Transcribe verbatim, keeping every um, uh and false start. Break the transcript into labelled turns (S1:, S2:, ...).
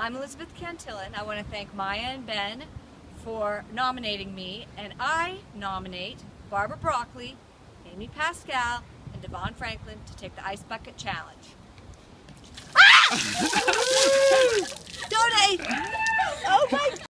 S1: I'm Elizabeth Cantillon. I want to thank Maya and Ben for nominating me, and I nominate Barbara Broccoli, Amy Pascal, and Devon Franklin to take the Ice Bucket Challenge. Ah!